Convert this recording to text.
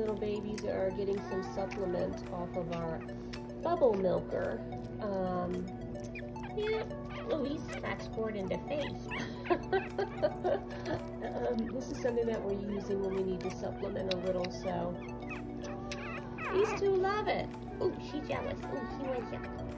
little babies are getting some supplement off of our bubble milker. Yeah. Oh, he scratched Ford in the face. This is something that we're using when we need to supplement a little, so these two love it. Oh, she's jealous. Oh, she was jealous.